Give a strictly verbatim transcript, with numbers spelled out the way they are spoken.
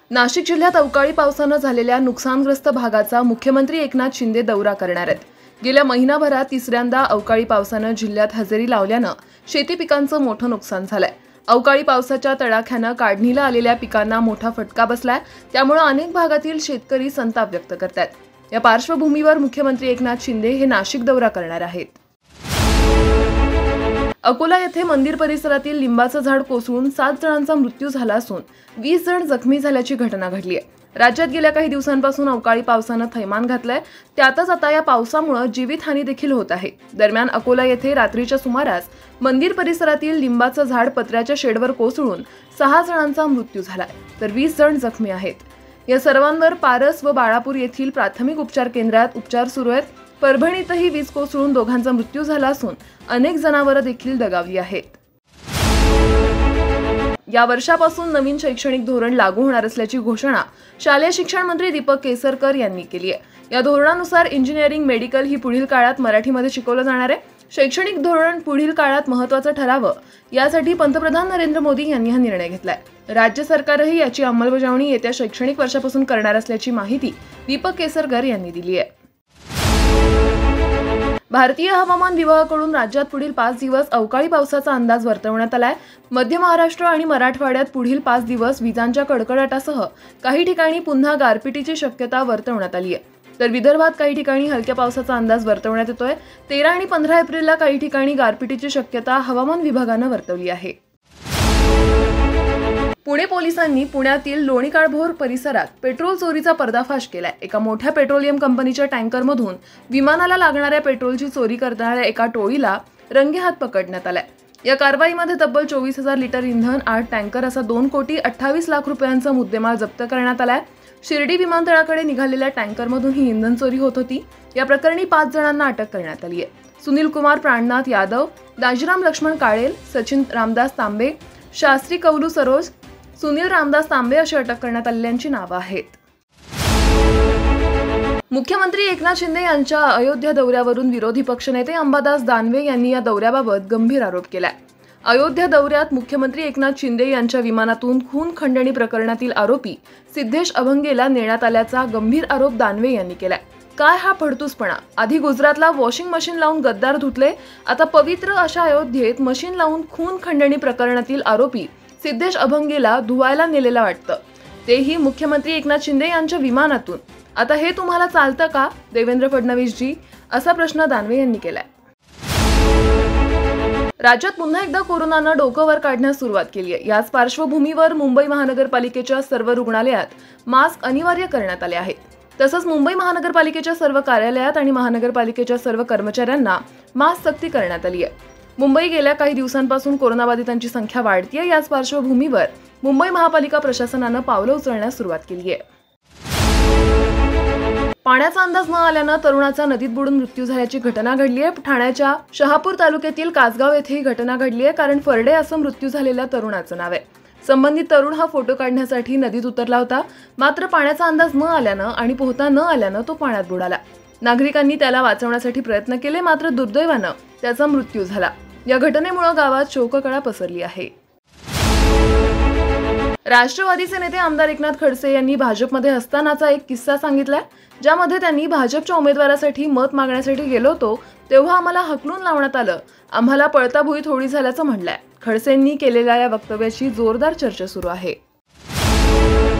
नाशिक जिल्ह्यात अवकाळी पावसानं झालेल्या नुकसानग्रस्त भागाचा मुख्यमंत्री एकनाथ शिंदे दौरा करणार आहेत। गेल्या महिनाभरात तिसऱ्यांदा अवकाळी पावसानं जिल्ह्यात हजेरी लावल्यानं शेती पिकांचं मोठं नुकसान झालंय। अवकाळी पावसाच्या तडाख्यानं काढणीला आलेल्या पिकांना मोठा फटका बसलाय, त्यामुळे अनेक भागातील शेतकरी संताप व्यक्त करतात। या पार्श्वभूमीवर मुख्यमंत्री एकनाथ शिंदे हे नाशिक दौरा करणार आहेत। अकोला येथे मंदिर परिसरातील लिंबाचं झाड कोसळून सात जणांचा मृत्यू झाला असून वीस जण जखमी झाल्याची घटना घडली आहे। राज्यात गेल्या काही दिवसांपासून अवकाळी पावसानं थैमान घातलंय, त्यातच आता या पावसामुळे जीवितहानी देखील होत आहे। दरम्यान अकोला येथे रात्रीच्या सुमारास मंदिर परिसरातील लिंबाचं झाड पत्र्याच्या शेडवर कोसळून सहा जणांचा मृत्यू झालाय, तर वीस जण जखमी आहेत। या सर्वांवर पारस व बाळापूर येथील प्राथमिक उपचार केंद्रात उपचार सुरू आहेत। परभणीतही वीज कोसळून दोघांचा मृत्यू झाला असून अनेक जनावरं देखील दगावली आहेत। या वर्षापासून नवीन शैक्षणिक धोरण लागू होणार असल्याची घोषणा शालेय शिक्षण मंत्री दीपक केसरकर यांनी केली आहे। या धोरणानुसार इंजिनिअरिंग, मेडिकल ही पुढील काळात मराठीमध्ये शिकवलं जाणार आहे। शैक्षणिक धोरण पुढील काळात महत्त्वाचं ठरावं, यासाठी पंतप्रधान नरेंद्र मोदी यांनी हा निर्णय घेतलाय। राज्य सरकारही याची अंमलबजावणी येत्या शैक्षणिक वर्षापासून करणार असल्याची माहिती दीपक केसरकर यांनी दिली आहे। भारतीय हवामान विभागाकडून राज्यात पुढील पाच दिवस अवकाळी पावसाचा अंदाज वर्तवण्यात आलाय। मध्य महाराष्ट्र आणि मराठवाड्यात पुढील पाच दिवस विजांच्या कडकडाटासह काही ठिकाणी पुन्हा गारपिटीची शक्यता वर्तवण्यात आली आहे, तर विदर्भात काही ठिकाणी हलक्या पावसाचा अंदाज वर्तवण्यात येतोय। तेरा आणि पंधरा एप्रिलला काही ठिकाणी गारपिटीची शक्यता हवामान विभागानं वर्तवली आहे। पुणे पोलिसांनी पुण्यातील लोणीकाळभोर परिसरात पेट्रोल चोरीचा पर्दाफाश केलाय। एका मोठ्या पेट्रोलियम कंपनीच्या टँकरमधून विमानाला लागणाऱ्या पेट्रोलची चोरी करणाऱ्या एका टोळीला रंगेहात पकडण्यात आलाय। या कारवाईमध्ये तब्बल चोवीस हजार लिटर इंधन, आठ टँकर असा दोन कोटी अठ्ठावीस लाख रुपयांचा मुद्देमाल जप्त करण्यात आलाय। शिर्डी विमानतळाकडे निघालेल्या टँकरमधून ही इंधन चोरी होत होती। या प्रकरणी पाच जणांना अटक करण्यात आली आहे। सुनील कुमार प्राणनाथ यादव, दाजीराम लक्ष्मण काळेल, सचिन रामदास तांबे, शास्त्री कौलू सरोज, सुनील रामदास तांबे अशी अटक करण्यात आलेल्यांची नावं आहेत। मुख्यमंत्री एकनाथ शिंदे यांच्या अयोध्या दौऱ्यावरून विरोधी पक्षनेते अंबादास दानवे यांनी या दौऱ्याबाबत गंभीर आरोप केलाय। अयोध्या दौऱ्यात मुख्यमंत्री एकनाथ शिंदे यांच्या विमानातून खून खंडणी प्रकरणातील आरोपी सिद्धेश अभंगेला नेण्यात आल्याचा गंभीर आरोप दानवे यांनी केलाय। काय हा फडतूसपणा? आधी गुजरातला वॉशिंग मशीन लावून गद्दार धुतले, आता पवित्र अशा अयोध्येत मशीन लावून खून खंडणी प्रकरणातील आरोपी सिद्धेश अभंगेला धुवायला नेलेला वाटतं, तेही मुख्यमंत्री एकनाथ शिंदे यांच्या विमानातून। आता हे तुम्हाला चालतं का देवेंद्र फडणवीस जी, असा प्रश्न दानवे यांनी केलाय। राज्यात पुन्हा एकदा कोरोनानं डोकं वर काढण्यास सुरुवात केली आहे। याच पार्श्वभूमीवर मुंबई महानगरपालिकेच्या सर्व रुग्णालयात मास्क अनिवार्य करण्यात आले आहेत। तसंच मुंबई महानगरपालिकेच्या सर्व कार्यालयात आणि महानगरपालिकेच्या सर्व कर्मचाऱ्यांना मास्क सक्ती करण्यात आली आहे। मुंबई गेल्या काही दिवसांपासून कोरोनाबाधितांची संख्या वाढतीये। याच पार्श्वभूमीवर मुंबई महापालिका प्रशासनानं पावलं उचलण्यास सुरुवात केली आहे। पाण्याचा अंदाज न आल्यानं तरुणाचा नदीत बुडून मृत्यू झाल्याची घटना घडली आहे। ठाण्याच्या शहापूर तालुक्यातील कासगाव येथे ही घटना घडली आहे, कारण फरडे असं मृत्यू झालेल्या तरुणाचं नाव आहे। संबंधित तरुण हा फोटो काढण्यासाठी नदीत उतरला होता, मात्र पाण्याचा अंदाज न आल्यानं आणि पोहता न आल्यानं तो पाण्यात बुडाला। नागरिकांनी त्याला वाचवण्यासाठी प्रयत्न केले, मात्र दुर्दैवानं त्याचा मृत्यू झाला। या घटनेमुळे गावात शोककळा पसरली आहे। राष्ट्रवादीचे नेते आमदार एकनाथ खडसे यांनी भाजपमध्ये असतानाचा एक किस्सा सांगितलाय, ज्यामध्ये त्यांनी भाजपच्या उमेदवारासाठी मत मागण्यासाठी गेलो होतो, तेव्हा आम्हाला हकलून लावण्यात आलं, आम्हाला पळता भुईत होळी झाल्याचं म्हटलंय। खडसेंनी केलेल्या या वक्तव्याची जोरदार चर्चा सुरू आहे।